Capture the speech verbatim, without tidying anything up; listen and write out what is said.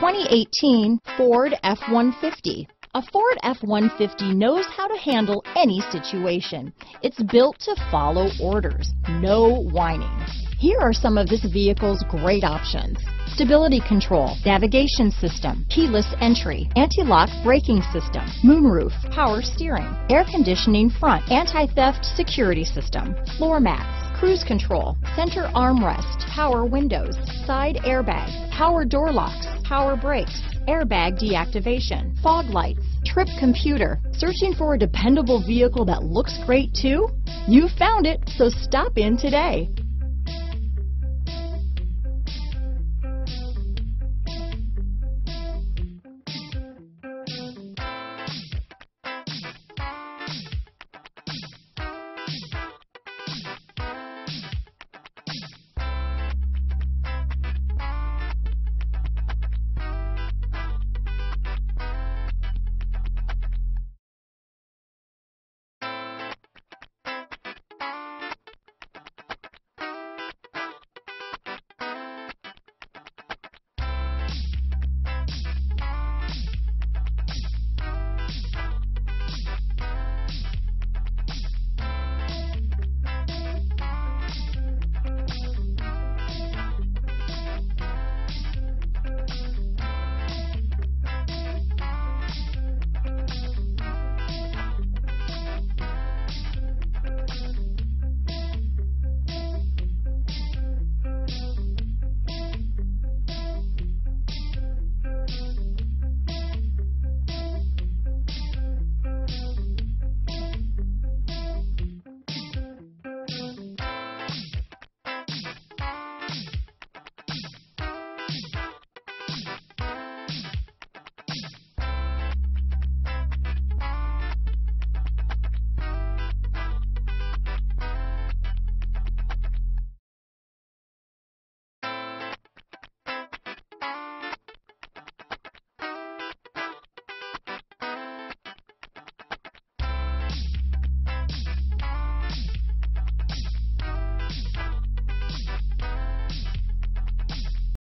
twenty eighteen Ford F one fifty. A Ford F one fifty knows how to handle any situation. It's built to follow orders, no whining. Here are some of this vehicle's great options: stability control, navigation system, keyless entry, anti-lock braking system, moonroof, power steering, air conditioning front, anti-theft security system, floor mats, cruise control, center armrest, power windows, side airbag, power door locks, power brakes, airbag deactivation, fog lights, trip computer. Searching for a dependable vehicle that looks great too? You found it, so stop in today.